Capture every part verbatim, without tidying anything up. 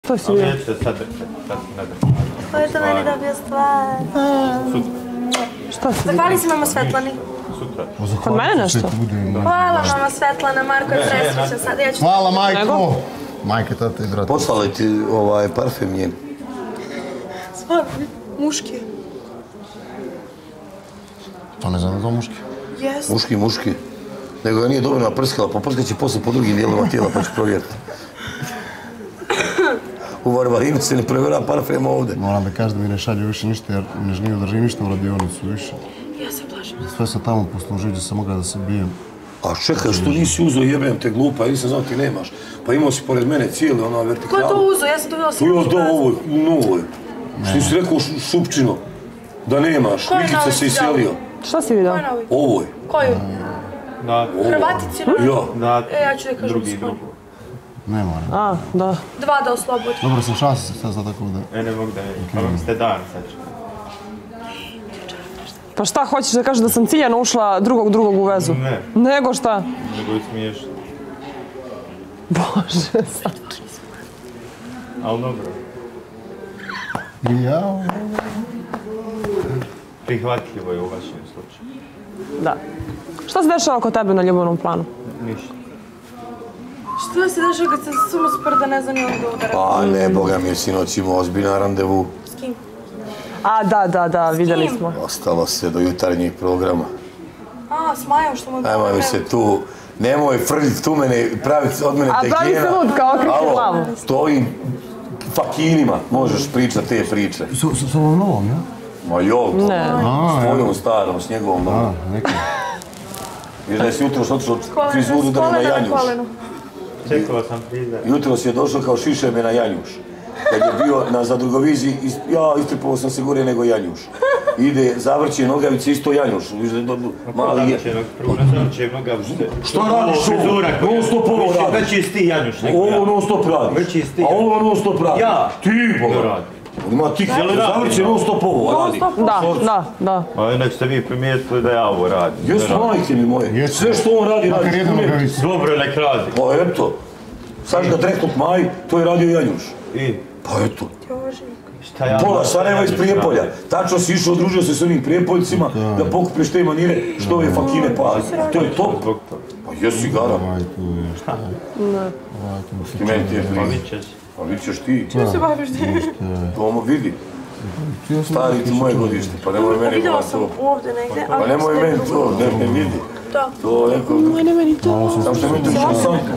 Što si vidio? Neću se sad drkati, sad si nadrkati. Ko je to meni dobio stvar? Šta si vidio? Zahvali se mama Svetlani. Sutra. Kod mene nešto? Hvala mama Svetlana, Marko je presrećan sad. Ja ću... Hvala majko! Majke, tata i brat. Poslala ti ovaj parfem njen. Stvarno, muški. To ne znam da to muški. Jes. Muški, muški. Nego ga nije dovoljno naprskala, pa prska će posle po drugim dijelima tijela, pa ću provjeriti. U Varvarinu se ne provjera parfem ovdje. Moram da kažem da mi ne šalju više ništa jer ne želim da držim ništa u radionicu više. Ja se plašim. Sve sam tamo poslužio gdje sam mogla da se bijem. A čekaj, što nisi uzeo, jebem te glupa, ja nisam znao ti nemaš. Pa imao si pored mene cijeli ona vertikalu. Ko je to uzeo? Ja sam dobila sliku. To je ovo, u novoj. Što nisi rekao Šupčino, da nemaš, Mikica se iselio. Šta si vidio? Ovoj. Koju? Da. Hrvaticinu? Ja. Da. E, ja ću da kažem drugi, svoju. drugu. Ne moram. A, da. Dva da oslobodi. Dobro sam šansa se sad tako da... E, ne mogu da vidim. Pa vam ste dan sad. Pa šta, hoćeš da kažeš da sam ciljano ušla drugog drugog u vezu? Ne. Nego šta? Nego i smiješno. Bože, sad. Ali dobro. Jao. Prihvatljivo je u vašem slučaju. Da. Šta se dešava kod tebe na ljubavnom planu? Ništa. Što se dešava kad se sumo sprda, ne znam ni on da udara? A ne, boga mi je sinoć imao ozbiljan randevu. S kim? A, da, da, da, vidjeli smo. Ostalo se do jutarnjih programa. A, s Majom što mu... Nemoj mi se tu, nemoj frljit tu mene, praviti od mene tekena. A pravi se lud kao okreći glavu. S ovim fakinima možeš pričati te priče. S ovom novom, ja? Ma jo, Ne. s tvojom starom, s njegovom novom. A, neka. Jer da si jutro otišao frizuru da mi na Janjuš. Čekala sam prizor. Jutro si je došao kao šiše me na Janjuš. Kad je bio na zadrugoviziji, ja istripao sam se gore nego Janjuš. Ide, zavrće nogavice, isto Janjuš. Mali je... Prvo na zavrće nogavice. Što radiš ovo? Non stop ovo radiš. Već je sti Janjuš. Ovo non stop radiš. Već je sti A ovo non stop radiš. Ja. Ti, boga. Ima ti zavrće non stop ovo radi. Da, da, da. A nek ste vi primijetili da ja ovo radim. Jesu majke mi moje. Sve što on radi, radi. Dobro, nek radi. Pa eto. Sad ga dreknut Maj, to je radio Janjuš. I? Pa eto. Šta ja... Pola Sarajeva iz Prijepolja. Tačno si išao, družio se s onim Prijepoljcima da pokupiš te manire što ove fakine pali. To je top. Pa jesi gara. Ne. Ti meni ti je Pa blizu. vićeš. Pa vićeš ti. Čemu se baviš ti? To ono vidi. Stari ti moje godište, pa nemoj meni Vidjela gledati sam to. ovdje negdje, ali... Pa nemoj meni to, ne ne vidi. To. To neko... Ne meni to. Samo što mi to interesantno.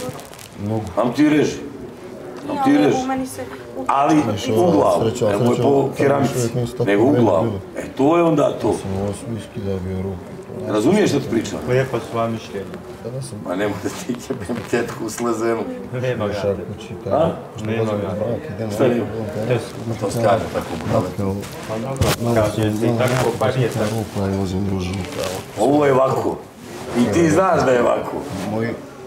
Am ti reži. Am ti reži. U meni se... Ali u glavu, nemoj po keramici, nego u glavu. E to je onda to. Razumiješ što ti pričam? Lijepo su vam mišljenje. Ma nemoj da ti jebem tetku u slezenu. Nema ga. A? Nema ga. Šta nema? To skaže tako budale. Kaže se i tako, pa nije tako. Ovo je ovako. I ti znaš da je ovako. Moji...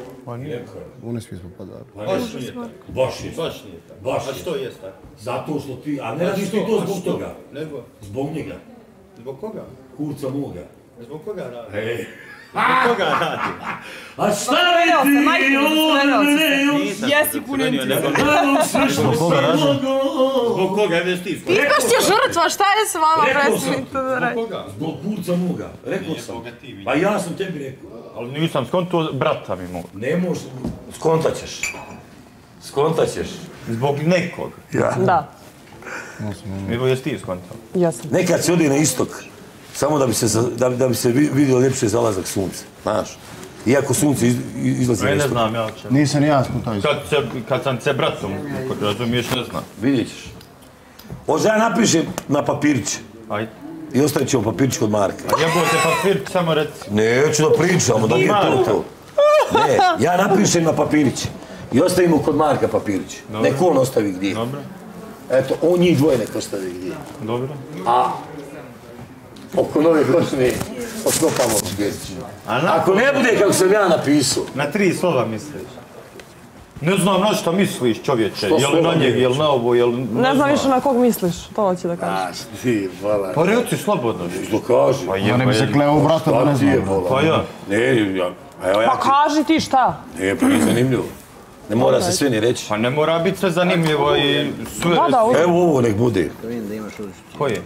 Oni svi smo padali. Baš nije tako. Baš nije. Baš nije tako. Baš a što je tako? Zato što ti, a ne radiš ti to zbog toga. Nego? Zbog njega. Zbog koga? Kurca moga. Zbog koga radi? Ej. Zbog koga radi? A šta li ti od mene? Jesi punim ti. Zbog koga radi? Zbog koga je ti? Ipaš ti žrtva, šta je s vama predsjednik to da radi? Zbog koga? Zbog kurca moga. Rekao sam. Pa ja sam tebi rekao. Ali nisam skonto, brata mi mogu. Ne možeš, skontaćeš. Skontaćeš. Zbog nekog. Ja. Da. Ili jesi ti skontao? Jasno. Nekad se ode na istok, samo da bi se, da, da bi se vidio ljepše zalazak sunca, znaš. Iako sunce iz, izlazi na Ne istok. znam ja će. Nisam ni ja smo taj Kad, se, kad sam se bratom, kod razumiješ, ne znam. Vidjet ćeš. Hoće ja napišem na papirić Ajde. i ostavit ćemo papirić kod Marka. A jebote papir, samo reci. Neću da pričamo, da nije to to. Ne, ja napišem na papirić i ostavimo kod Marka papirić. Nek on ostavi gdje. Dobro. Eto, on njih dvoje nek ostavi gdje. Dobro. A oko nove godine otkopamo škrić. Ako ne bude kako sam ja napisao. Na tri slova misliš? Ne znam na što misliš, čovječe. Što Je li na slova njeg, je li na ovo, je li... Ne, Ne znam više na kog misliš, to hoće da kažeš. Znaš ti, vola. Pa reci slobodno. Što kaži? Pa je, Ja ne pa bi se je. kleo u brata da ne Šta ti je, znam. vola? Pa ja. Ne, ja, evo ja Pa ti... kaži ti šta? Ne, pa nije zanimljivo. Ne mora se sve ni reći. Pa ne mora biti sve zanimljivo i sve... Da, da, ovo. Evo ovo nek bude. Koje?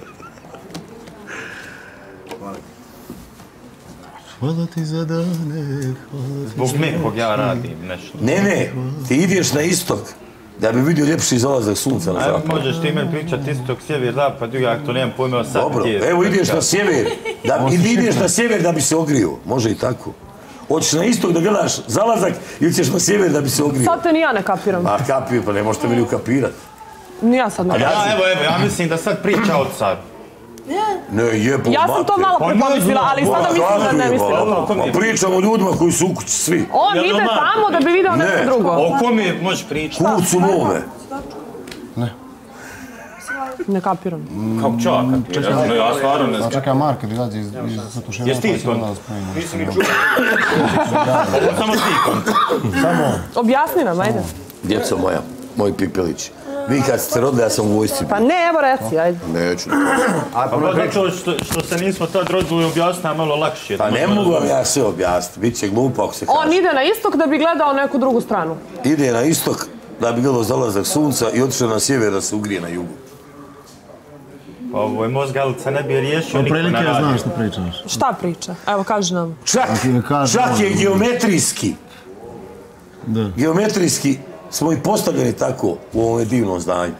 Hvala ti za dane, hvala ti Zbog nekog ja radim nešto. Ne, ne, ti ideš na istok da bi vidio ljepši zalazak sunca na Ajmo, zapad. možeš ti meni pričati istok, sjever, zapad, jug, ako to nemam pojma sad Dobro, gdje je. evo ideš na sjever, da, ili ideš na sjever da bi se ogrio, može i tako. Hoćeš na istok da gledaš zalazak ili ćeš na sjever da bi se ogrio? Sad te ni ja ne kapiram. A kapiju, pa ne možete meni ukapirat. Ni ja sad ne A ja- kapiram. Ja, evo, evo, ja mislim da sad priča od sad. Ne, jebo, Ja sam to mater. malo Pa pre ne pomislila, znam, ali sada Pa mislim da ne kako je, mislim na pa, to. Pa pričamo o ljudima koji su u kući svi. On Jel ide normalno? tamo da bi video Ne. nešto drugo. O kome možeš pričati? Kurcu mome. Ne kapiram. Kao čak, ja, ja stvarno ne A znam. čekaj, Mark, kad izađe iz, iz satušenja, Jesi ti pa se to? onda spojimo. Nisam ni čuo. Ovo samo ti konta. Objasni nam, ajde. Djeco moja, moj pipelić. Vi kad ste rodili, ja sam u vojsci. Pa ne, evo reci, ajde. Neću. Pa zato što, što se nismo tad rodili objasnila malo lakše. Pa ne mogu vam ja sve objasniti, bit će glupo ako se kaže. On ide na istok da bi gledao neku drugu stranu. Ide na istok da bi gledao zalazak sunca i otišao na sjever da se ugrije na jugu. Pa ovo je mozgalica, ne bi riješio niko na Prilike ja radiju. znam što pričaš. Šta priča? Evo, kaži nam. Čak, ti ne kažem, čak je ono- geometrijski. Da. Geometrijski smo i postavljeni tako u ovom divnom zdanju.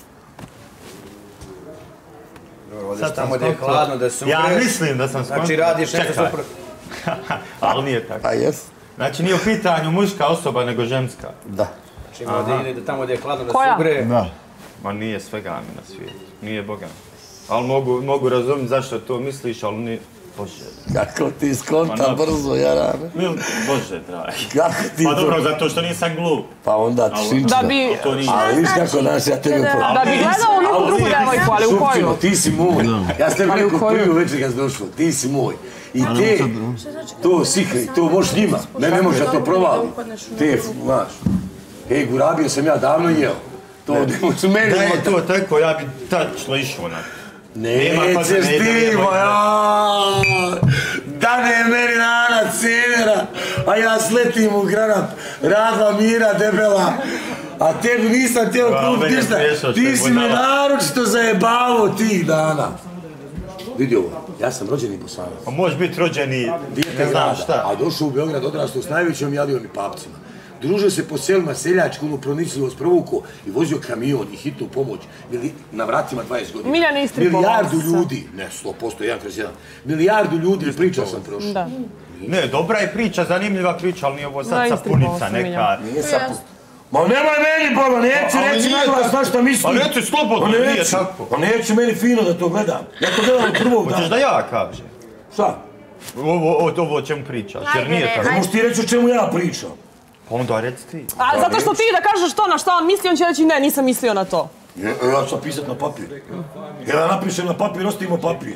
Sad Tamo gdje je hladno da se ugre. Ja mislim da sam Znači radiš nešto Čekaj. super. Ali nije tako. A jes? Znači nije u pitanju muška osoba, nego ženska. Da. Znači ima da ide da tamo gdje je hladno da se Koja? ugre. Da. Ma nije svega mi na svijetu. Nije Boga. Ali mogu, mogu razumjeti zašto to misliš, ali nije... Bože. Kako ti skonta Ma, brzo, jarane. Mil, Bože, dragi. Kako ti Pa to... dobro, zato što nisam glup. Pa onda ti šinčina. Da bi, To nije. Ali viš kako naš ja tebe pro... da bi gledao neku drugu devojku, ali u Supčino, koju? ti si moj. Ja sam tebi Ali u rekao koju? prvi večer kad si došao, ti si moj. I te, to sikri, to možeš njima. Mene ne može da to provali. Te, znaš. Ej, gurabio sam ja davno jeo. To su meni... Da je to tako, ja bi tačno išao na to. Nema, pa Nećeš ne ide, ti, nema. moja! Da ne je meni nana cenera, a ja sletim u granat. Radla Mira debela. A tebi nisam teo Wow, kupiti meni je ništa. smiješno što Ti je si me budala. naročito zajebavo tih dana. Vidi ovo, ja sam rođeni Bosanac. Pa možeš biti rođeni, Dijete ne znam grada, šta. a došao u Beograd odrastao s najvećom jadijom i papcima. Družio se po selima seljačku, ono pronicljivost provuko i vozio kamion i hitnu pomoć Mili, na vratima dvadeset godina. Miljan Istripovao Milijardu se. ljudi, ne sto posto, jedan kroz jedan, milijardu ljudi, pričao sam prošlo. Da. Ne, dobra je priča, zanimljiva priča, ali nije ovo Da, sad istripao sapunica sam, neka. Miljan. Nije sapu. Ma nemoj meni, Bola, neću Ali reći nije na glas tako. na šta mislim. Pa reci slobodno, Pa nije neću. tako. Pa neću meni fino da to gledam. Ja to gledam od prvog Hoćeš da dana. ja kažem? Šta? Ovo, ovo, ovo o čemu pričaš, jer nije Ne tako. možeš ti reći o čemu ja pričam. Pa onda reci ti. A zato što ti da kažeš to na šta on misli, on će reći ne, nisam mislio na to. Ja, ja ću pisat na papir. Ja napišem na papir, ostavimo papir.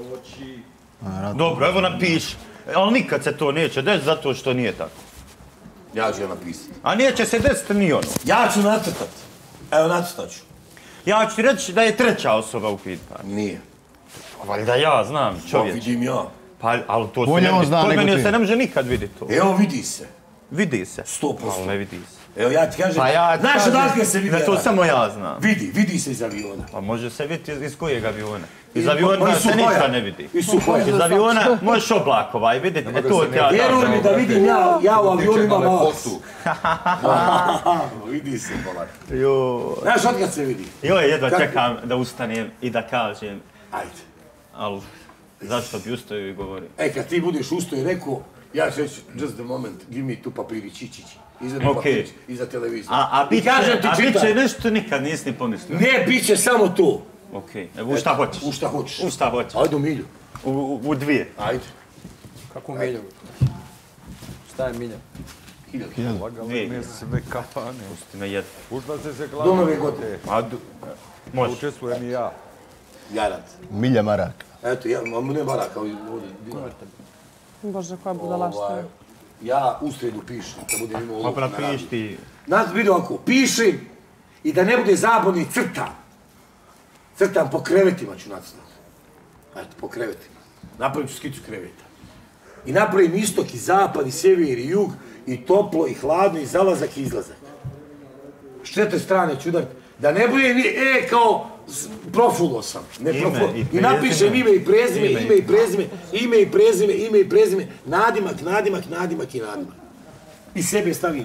Dobro, evo napiši. Ali nikad se to neće desiti zato što nije tako. Ja ću ja napisati. A neće se desiti ni ono. Ja ću nacrtat. Evo nacrtat ću. Ja ću ti reći da je treća osoba u pitanju. Nije. Pa valjda ja znam, Pa čovječ. vidim ja. Pa, ali to se Bolje ne on vidi. zna Kod nego mene ti. se ne može nikad vidjeti to. Evo vidi se. Vidi se. Sto posto. Ali ne vidi se. Evo ja ti kažem. Pa ja ti Znaš kažem odakle se vidi? da to Jara? samo ja znam. Vidi, vidi se iz aviona. Pa može se vidjeti iz, iz kojeg aviona. Iz Oni aviona su se ništa koja? ne vidi. I su koja? Iz aviona možeš oblak ovaj vidjeti, e to ti ja Vjeruj mi dam. da vidim ja, ja u avionu imam avac. Vidi se, bolak. Joj. Znaš otkad se vidi? Joj, jedva Kako? čekam da ustanem i da kažem, Ajde. ali zašto bi ustao i govorio? E, kad ti budeš usto i rekao, ja ću reći, just the moment, give me tu papirić, ići, ići. Iza mi Okej. papirić, iza televizije. A, a, I bit će, kažem ti, a bit čitaj. će nešto nikad nisi ni pomislio. Ne, bit će samo to. Okej, evo u šta hoćeš? U šta hoćeš. U šta hoćeš? Ajde u milju. U, u, u dvije. Ajde. Kako milju? Šta je milja? Dvije. Sve kafane. Pusti me jedno. Užda se se Do glavno. nove godine. A, du... Može. Učestvujem i ja. Jarad. Milja maraka. Eto, ja, ma ne baraka, ovdje. Bože, koja budalaština. Ovaj, ja u sredu pišem, kad budem imao Pa olovku na napiši radiju. ti. Nas vidi ovako, pišem i da ne bude zabavni crtam. Crtam po krevetima ću nacrtati. Eto, po krevetima. Napravim ću skicu kreveta. I napravim istok i zapad i sjever i jug i toplo i hladno i zalazak i izlazak. s četiri strane čudak, da ne bude ni, e, kao, profulo sam, ne profulo. I napišem ime i prezime, ime i prezime, ime i prezime, ime i prezime, nadimak, nadimak, nadimak i nadimak. I sebe stavim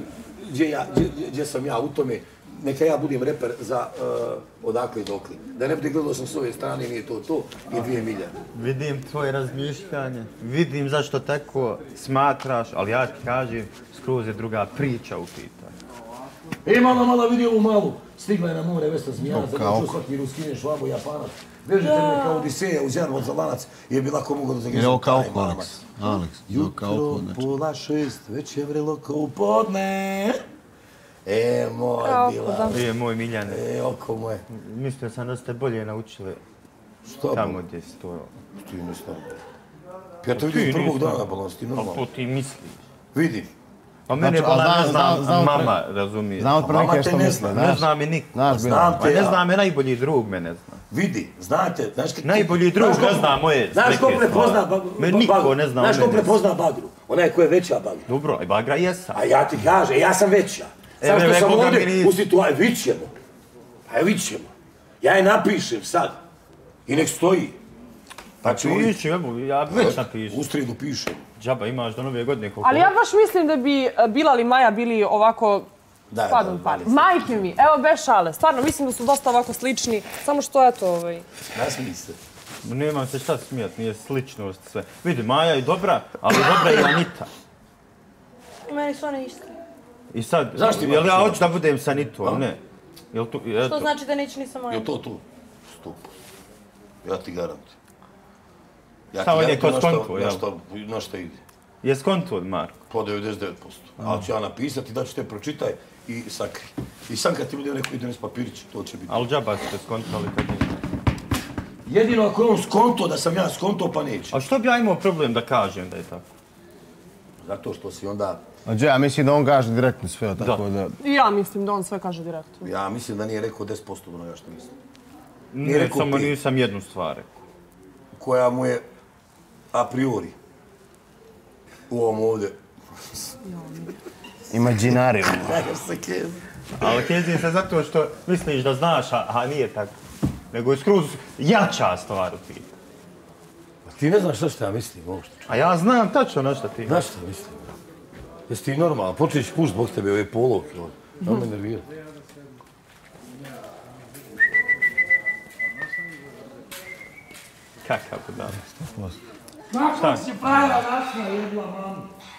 gdje sam ja u tome, neka ja budem reper za odakle i dokle. Da ne bude gledao sam s ove strane, nije to to, i dvije milje. Vidim tvoje razmišljanje, vidim zašto tako smatraš, ali ja ti kažem, skroz je druga priča u pitanju. E, malo, malo, vidi ovu malu. Stigla je na more Vesna Zmijanac, da ću svaki Ruskine, Švabo, Japanac. Vežite me kao Odiseja uz Jarvod za lanac, jer bi lako mogao da zagrežem taj mamac. Alex, jutro, pola šest, već je vrelo kao u podne. E, moj Bila. E, moj Miljane. E, oko moje. Mislio sam da ste bolje naučili tamo gdje si to... Ti misliš normalno. Ja to vidim prvog dana, balans, ti normalno. Ali to ti misliš. Vidim. A mene bola ne znam mama, razumiješ. Znam od prilike što misle, ne zna me niko. Pa ne zna me najbolji drug, me ne zna. Vidi, znate, znaš kako... Najbolji drug ne zna moje znaš ko prepozna Bagru? Me niko ne zna. Znaš ko prepozna Bagru? Ona je ko je veća Bagru. Dobro, i Bagra jesam. A ja ti kažem, ja sam veća. Samo što sam ovdje u situaciji, vidit ćemo. A vidit ćemo. Ja je napišem sad. I nek stoji. Pa piši, ja već napišem. U sredu pišem. Džaba, imaš do nove godine koliko... Ali ja baš mislim da bi Bilal i Maja bili ovako... Padom pali. Majke mi, evo bez šale. Stvarno, mislim da su dosta ovako slični. Samo što eto ovaj... Nasmij se. Nemam se šta smijat, nije sličnost sve. Vidi, Maja je dobra, ali dobra je i Anita. Meni su one iste. I sad, jel ja hoću da budem sa Anitom, ne? Što znači da neće ni sa Majom? Je to tu? Stup. Ja ti garantujem. Šta on je ko skonto, jel? Na šta ide? Je skonto, Marko? Po devedeset devet posto. Ali ću ja napisati, da ću te pročitaj i sakri. I sam kad ti bude neko ide nes papirić, to će biti. Ali džaba ste skontali kad nije. Jedino ako je on skonto, da sam ja skonto, pa neće. A što bi ja imao problem da kažem da je tako? Zato što si onda... Ja mislim da on kaže direktno sve, tako da... Ja mislim da on sve kaže direktno. Ja mislim da nije rekao deset posto od onoga što mislim. Ne, samo nisam jednu stvar rekao. Koja mu je a priori u ovom ovdje. Imaginarium. Ali kezim se zato što misliš da znaš, a nije tako. Nego je skroz jača stvar u ti. Ti ne znaš što ja mislim uopšte. A ja znam tačno na što ti. Znaš što mislim? Jesi ti normalno? Počneš pušt zbog tebe ove polovke. Da me nervira. Kakav budala. Kako si prava našla jedla, mamu?